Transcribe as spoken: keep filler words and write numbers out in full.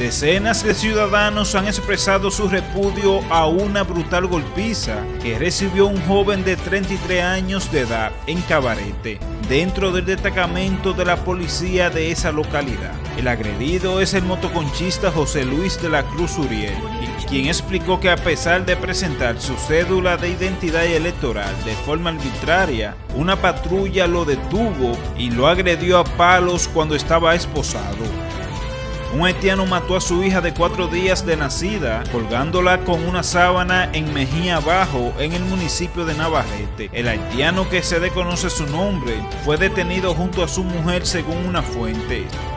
Decenas de ciudadanos han expresado su repudio a una brutal golpiza que recibió un joven de treinta y tres años de edad en Cabarete, dentro del destacamento de la policía de esa localidad. El agredido es el motoconchista José Luis de la Cruz Uriel, quien explicó que a pesar de presentar su cédula de identidad electoral de forma arbitraria, una patrulla lo detuvo y lo agredió a palos cuando estaba esposado. Un haitiano mató a su hija de cuatro días de nacida, colgándola con una sábana en Mejía Bajo, en el municipio de Navarrete. El haitiano, que se desconoce su nombre, fue detenido junto a su mujer según una fuente.